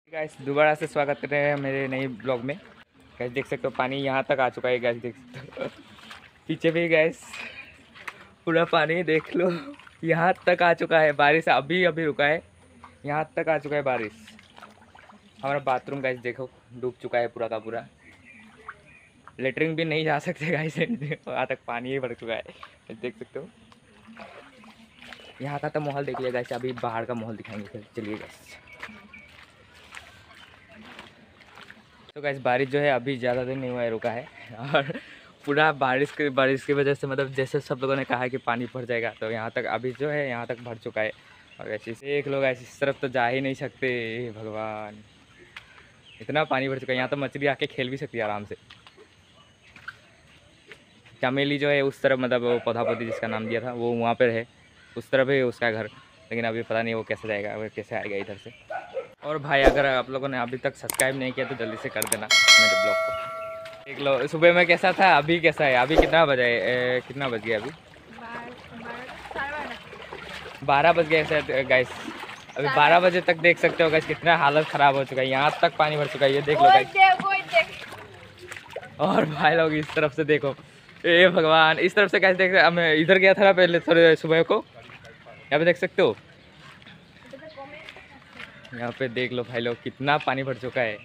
Guys दोबारा से स्वागत करते हैं मेरे नए ब्लॉग में। गाइस देख सकते हो पानी यहाँ तक आ चुका है। गाइस देख सकते हो पीछे भी गाइस पूरा पानी देख लो यहाँ तक आ चुका है। बारिश अभी अभी रुका है, यहाँ तक आ चुका है बारिश। हमारा बाथरूम गाइस देखो डूब चुका है पूरा का पूरा। लेटरिन भी नहीं जा सकते गाइस, वहाँ तक पानी ही भर चुका है। देख सकते हो यहाँ का तो माहौल देख लिया गाइस। अभी बाहर का माहौल दिखाएंगे फिर, चलिए गाइस। तो गाइस बारिश जो है अभी ज़्यादा देर नहीं हुआ है, रुका है। और पूरा बारिश की वजह से मतलब जैसे सब लोगों ने कहा है कि पानी भर जाएगा, तो यहाँ तक अभी जो है यहाँ तक भर चुका है। और ऐसे देख लो गाइस, इस तरफ तो जा ही नहीं सकते, भगवान इतना पानी भर चुका है। यहाँ तो मछली आके खेल भी सकती है आराम से। चमेली जो है उस तरफ मतलब वो पौधा पौधी जिसका नाम दिया था वो वहाँ पर है, उस तरफ है उसका घर। लेकिन अभी पता नहीं वो कैसे जाएगा, वो कैसे आएगा इधर से। और भाई अगर आप लोगों ने अभी तक सब्सक्राइब नहीं किया तो जल्दी से कर देना मेरे ब्लॉग को। देख लो सुबह में कैसा था, अभी कैसा है। अभी कितना बजा है, कितना बज गया अभी? 12 बज गए शायद गाइस। अभी 12 बजे तक देख सकते हो गाइस कितना हालत ख़राब हो चुका है। यहाँ तक पानी भर चुका है, ये देख लो गाइस। और भाई लोग इस तरफ से देखो, ए भगवान इस तरफ से गाइस देख। मैं इधर गया था पहले थोड़े सुबह को, यहाँ पे देख सकते हो। यहाँ पे देख लो भाई लोग कितना पानी भर चुका है।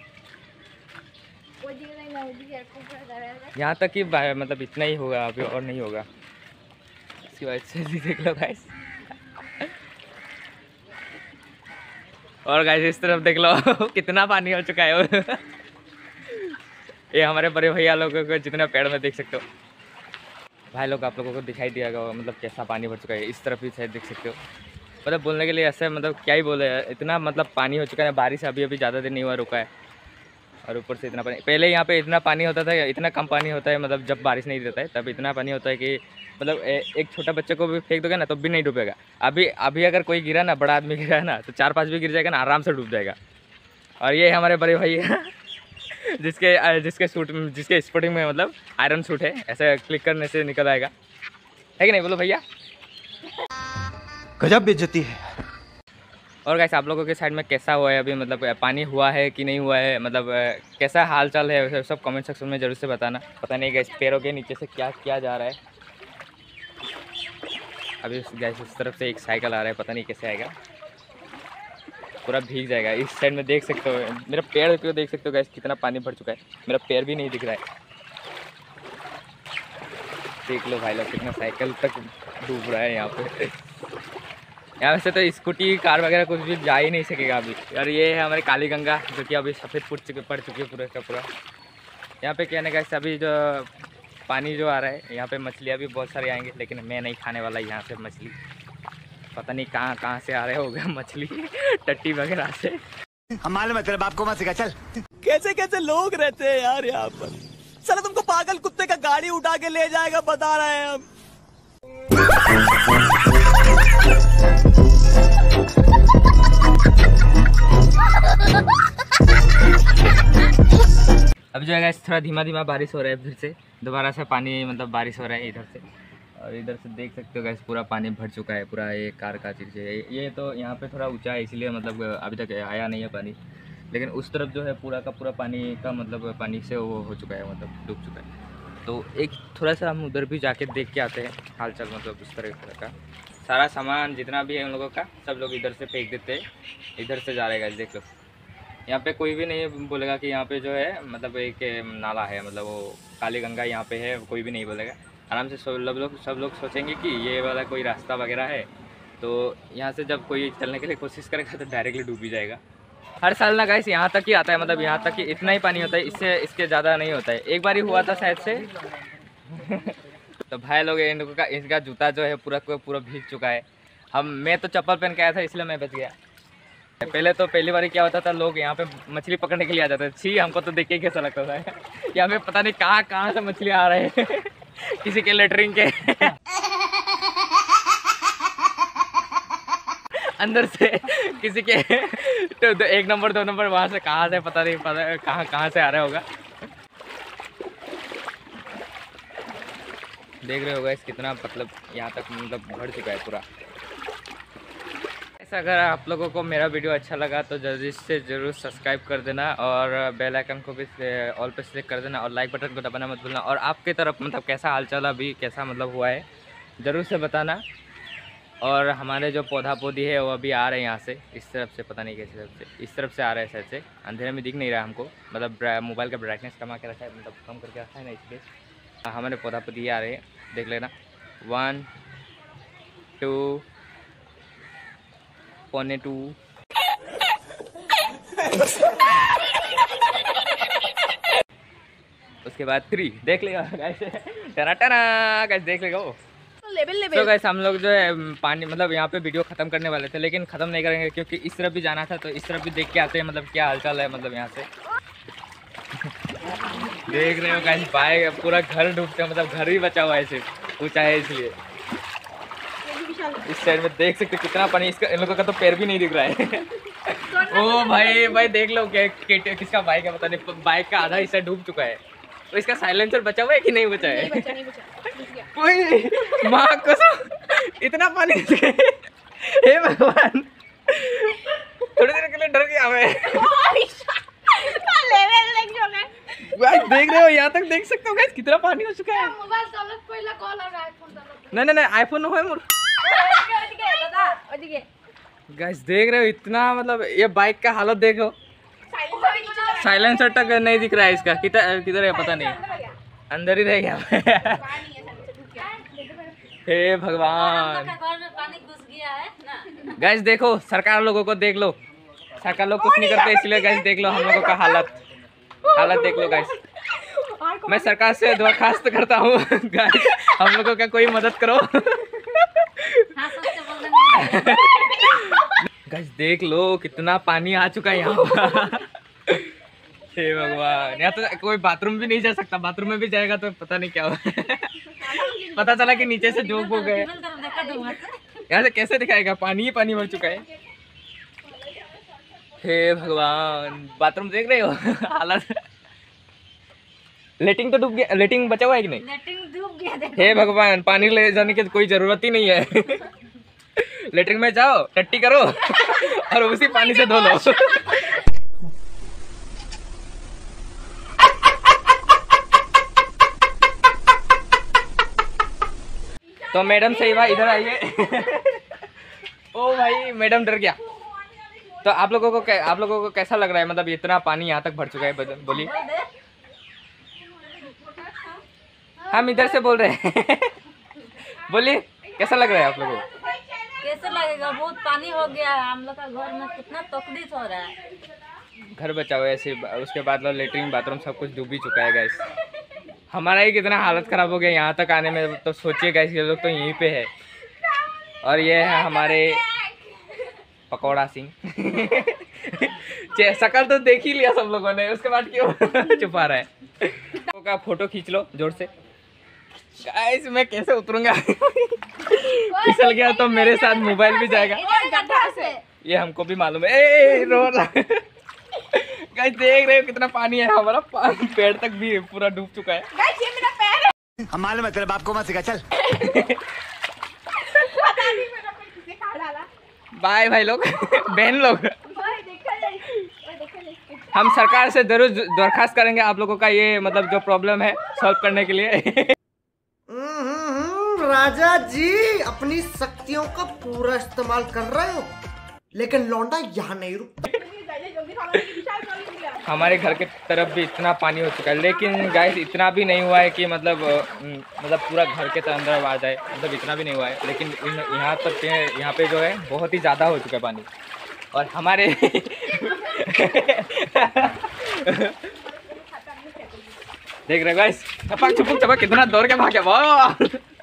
यहाँ तक कि मतलब इतना ही होगा अभी, और नहीं होगा। इसकी वजह से देख लो गाइस। और गाइस इस तरफ देख लो कितना पानी हो चुका है। ये हमारे बड़े भैया लोगों को जितना पेड़ में देख सकते हो भाई लोग, आप लोगों को दिखाई दिया होगा मतलब कैसा पानी भर चुका है। इस तरफ भी शायद देख सकते हो। मतलब बोलने के लिए ऐसे मतलब क्या ही बोले, इतना मतलब पानी हो चुका है। बारिश अभी अभी ज़्यादा देर नहीं हुआ, रुका है। और ऊपर से इतना पानी, पहले यहाँ पे इतना पानी होता था, इतना कम पानी होता है मतलब जब बारिश नहीं देता है तब इतना पानी होता है कि मतलब एक छोटा बच्चे को भी फेंक दोगे ना तो भी नहीं डूबेगा। अभी अगर कोई गिरा ना, बड़ा आदमी गिरा ना, तो 4-5 भी गिर जाएगा ना, आराम से डूब जाएगा। और ये हमारे बड़े भाई जिसके स्पोर्टिंग में मतलब आयरन सूट है, ऐसे क्लिक करने से निकल आएगा, है कि नहीं बोलो भैया? गजब बेइज्जती है। और गाइस आप लोगों के साइड में कैसा हुआ है अभी, मतलब पानी हुआ है कि नहीं हुआ है, मतलब कैसा हाल चाल है, सब कमेंट सेक्शन में जरूर से बताना। पता नहीं गाइस पैरों के नीचे से क्या किया जा रहा है। अभी गाइस इस तरफ से एक साइकिल आ रहा है, पता नहीं कैसे आएगा, पूरा भीग जाएगा। इस साइड में देख सकते हो मेरा पैर को, देख सकते हो गाइस कितना पानी भर चुका है। मेरा पैर भी नहीं दिख रहा है। देख लो भाई लोग कितना साइकिल तक डूब रहा है यहाँ पे। यहाँ से तो स्कूटी कार वगैरह कुछ भी जा ही नहीं सकेगा अभी। और ये है हमारी काली गंगा जो कि अभी सफ़ेद पड़ चुकी है पूरा का पूरा। यहाँ पे कहने का अभी जो पानी जो आ रहा है यहाँ पे मछलियाँ भी बहुत सारी आएंगी, लेकिन मैं नहीं खाने वाला यहाँ से मछली। पता नहीं कहाँ से आ रहे होगा मछली, टट्टी वगैरह से। हमारे मतलब आपको मत सिखा। चल कैसे कैसे लोग रहते हैं यार यहाँ पर। साला तुमको पागल कुत्ते का गाड़ी उठा के ले जाएगा, बता रहे हैं हम। अभी जो है थोड़ा धीमा धीमा बारिश हो रहा है, फिर से दोबारा से पानी मतलब बारिश हो रहा है इधर से। और इधर से देख सकते हो गाइस पूरा पानी भर चुका है पूरा। ये कार का चीज़ है, ये तो यहाँ पे थोड़ा ऊंचा है इसलिए मतलब अभी तक आया नहीं है पानी। लेकिन उस तरफ जो है पूरा का पूरा पानी का मतलब पानी से वो हो चुका है, मतलब डूब चुका है। तो एक थोड़ा सा हम उधर भी जाके देख के आते हैं हाल चाल, मतलब उस तरह का सारा सामान जितना भी है उन लोगों का सब लोग इधर से फेंक देते हैं, इधर से जा रहेगा। देख लो यहाँ पे कोई भी नहीं बोलेगा कि यहाँ पे जो है मतलब एक नाला है, मतलब वो काली गंगा यहाँ पे है, कोई भी नहीं बोलेगा। आराम से सब लोग सोचेंगे कि ये वाला कोई रास्ता वगैरह है, तो यहाँ से जब कोई चलने के लिए कोशिश करेगा तो डायरेक्टली डूब ही जाएगा। हर साल ना गाइस यहाँ तक ही आता है, मतलब यहाँ तक कि इतना ही पानी होता है, इसके ज़्यादा नहीं होता है। एक बार ही हुआ था शायद से। तो भाई लोग इनका जूता जो है पूरा भीग चुका है। मैं तो चप्पल पहन के आया था इसलिए मैं बच गया। पहले तो पहली बार क्या होता था, लोग यहाँ पे मछली पकड़ने के लिए आ जाते थे। छी हमको तो देख के कैसा लगता था। यहाँ पे पता नहीं कहाँ से मछली आ रहे हैं। किसी के लेटरिन के अंदर से, किसी के तो 1 नंबर 2 नंबर वहाँ से कहाँ से पता नहीं, कहाँ से आ रहा होगा। देख रहे होगा इस कितना मतलब यहाँ तक मतलब भर चुका है पूरा। अगर आप लोगों को मेरा वीडियो अच्छा लगा तो जल्दी से ज़रूर सब्सक्राइब कर देना और बेल आइकन को भी ऑल पे क्लिक कर देना और लाइक बटन को दबाना मत भूलना। और आपके तरफ मतलब कैसा हालचाल अभी कैसा मतलब हुआ है ज़रूर से बताना। और हमारे जो पौधा पौधी है वो अभी आ रहे हैं यहाँ से, इस तरफ से, पता नहीं कैसी तरफ से, इस तरफ से आ रहे हैं शायद से। अंधेरे में दिख नहीं रहा हमको, मतलब मोबाइल का ब्राइटनेस कमा के रखा है, मतलब कम करके रखा है ना, इसलिए हमारे पौधा पौधी आ रहे हैं, देख लेना। 1 2 पौने 2 उसके बाद 3 देख लेगा गाइस, टना गाइस देख लेगा वो। तो गाइस हम लोग जो है पानी मतलब यहाँ पे वीडियो ख़त्म करने वाले थे, लेकिन ख़त्म नहीं करेंगे क्योंकि इस तरफ भी जाना था, तो इस तरफ भी देख के आते हैं मतलब क्या हालचाल है मतलब यहाँ से। देख रहे हो गाइस बाइक पूरा घर डूबते हैं, मतलब घर ही बचा हुआ है सिर्फ, ऊँचा है इसलिए। इस साइड में देख सकते कितना पानी, इसका इन लोगों का तो पैर भी नहीं दिख रहा है। ओ भाई देख लो क्या किसका बाइक है पता नहीं, बाइक का आधा हिस्सा डूब चुका है। तो इसका साइलेंसर बचा हुआ है कि नहीं बचा है? नहीं बचा। माँ कसम इतना पानी हे भगवान, थोड़ी देर के लिए डर गया मैं। देख रहे हो यहाँ तक देख सकते हो गाइस कितना पानी हो चुका है। नहीं आईफोन हो मोर गाइस, देख रहे हो इतना मतलब ये बाइक का हालत देखो, साइलेंसर तक नहीं दिख रहा है इसका, किधर है पता नहीं, अंदर ही रह गया। हे भगवान गाइस देखो, सरकार लोगों को देख लो, सरकार लोग कुछ नहीं करते इसलिए गाइस देख लो हम लोगों का हालत देख लो गाइस। मैं सरकार से दरखास्त करता हूँ गाइस हम लोगों का कोई मदद करो। गाइस देख लो कितना पानी आ चुका है यहाँ पर। हे भगवान, यहाँ तो कोई बाथरूम भी नहीं जा सकता, बाथरूम में भी जाएगा तो पता नहीं क्या हो। पता चला कि नीचे से जोक हो गए, यहाँ से कैसे दिखाएगा, पानी ही पानी भर चुका है। हे भगवान, बाथरूम देख रहे हो हालत। लेटिंग तो डूब गया, लेटिंग बचा हुआ है कि नहीं? लेटिंग डूब गया। हे भगवान, पानी ले जाने की कोई जरूरत ही नहीं है। लेटरिन में जाओ, टट्टी करो और उसी पानी से धो लो। तो मैडम सही बात इधर आइए। ओ भाई मैडम डर गया। तो आप लोगों को कैसा लग रहा है, मतलब इतना पानी यहाँ तक भर चुका है, बोलिए। हम इधर से बोल रहे हैं। बोलिए कैसा लग रहा है आप लोगों को? कैसे लगेगा, बहुत पानी हो गया है, हम लोग का घर में कितना तकलीफ हो रहा है। घर बचा हुआ है ऐसे, उसके बाद लेटरिन बाथरूम सब कुछ डूब ही चुका है गाइस। हमारा ही कितना हालत ख़राब हो गया यहाँ तक आने में, तो सोचिए गाइस ये लोग तो यहीं पे है। और ये है हमारे पकौड़ा सिंह। शकल तो देख ही लिया सब लोगों ने, उसके बाद क्यों छुपा रहा है। का फोटो खींच लो जोर से गाइस। मैं कैसे उतरूंगा? फिसल गया तो मेरे साथ मोबाइल भी जाएगा, ये हमको भी मालूम है। ए रो रहा गाइस, देख रहे हो कितना पानी है, हमारा पैर तक भी पूरा डूब चुका है। गाइस ये मेरा पैर है। हम मालूम है तेरे बाप को मत सिखा, चल। बाय भाई लोग, बहन लोग, हम सरकार से जरूर दरखास्त करेंगे आप लोगों का ये मतलब जो प्रॉब्लम है सॉल्व करने के लिए। राजा जी अपनी शक्तियों का पूरा इस्तेमाल कर रहे हो, लेकिन लौंडा यहाँ नहीं रुकता। हमारे घर के तरफ भी इतना पानी हो चुका है, लेकिन गाइस इतना भी नहीं हुआ है कि मतलब पूरा घर के अंदर आ जाए, मतलब इतना भी नहीं हुआ है। लेकिन यहाँ पे जो है बहुत ही ज़्यादा हो चुका है पानी। और हमारे देख रहे गाइस, चपक कितना दौड़ के भागे, वाह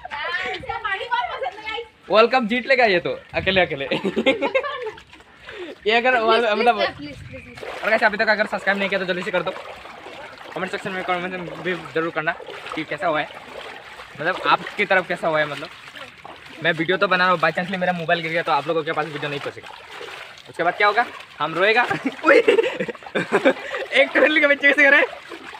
वर्ल्ड कप जीत लेगा ये तो अकेले। ये अगर मतलब और कैसे अभी तक अगर सब्सक्राइब नहीं किया तो जल्दी से कर दो। कमेंट सेक्शन में कमेंट भी जरूर करना कि कैसा हुआ है, मतलब आपकी तरफ कैसा हुआ है। मतलब मैं वीडियो तो बना रहा हूँ, बाई चांसली मेरा मोबाइल गिर गया तो आप लोगों के पास वीडियो नहीं पहुँचेगा। उसके बाद क्या होगा, हम रोएगा। एक टोली के बच्चे कैसे करें।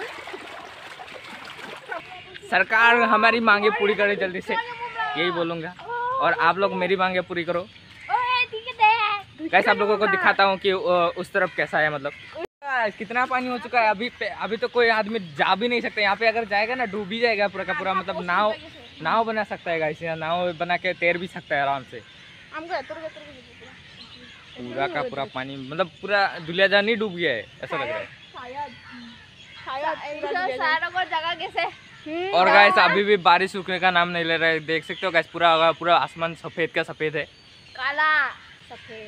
सरकार हमारी मांगे पूरी करे जल्दी से, यही बोलूँगा। और आप लोग मेरी मांगे पूरी करो। गाइस आप लोगों को दिखाता हूँ कि उस तरफ कैसा है, मतलब कितना पानी हो चुका है। अभी तो कोई आदमी जा भी नहीं सकता यहाँ पे, अगर जाएगा ना डूब ही जाएगा पूरा का पूरा। मतलब नाव बना सकता है गाइस, यहाँ नाव बना के तैर भी सकता है आराम से। पूरा का पूरा पानी, मतलब पूरा दुलियाजान नहीं डूब गया है ऐसा लग रहा है। और गाइस अभी भी बारिश रुकने का नाम नहीं ले रहा है, देख सकते हो गाइस पूरा आसमान सफेद का सफेद है, काला सफेद।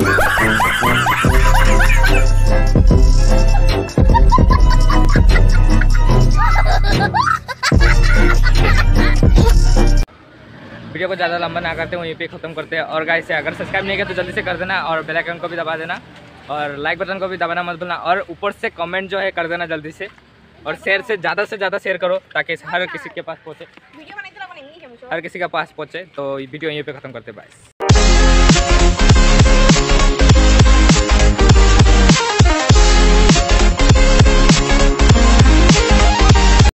वीडियो को ज़्यादा लंबा ना करते वहीं पे ख़त्म करते हैं। और गाइस अगर सब्सक्राइब नहीं किया तो जल्दी से कर देना, और बेल आइकन को भी दबा देना, और लाइक बटन को भी दबाना मत भूलना, और ऊपर से कमेंट जो है कर देना जल्दी से, और शेयर से ज़्यादा शेयर करो ताकि हर किसी के पास पहुँचे, हर किसी के पास पहुँचे। तो वीडियो यहीं पे ख़त्म करते हैं, बाय।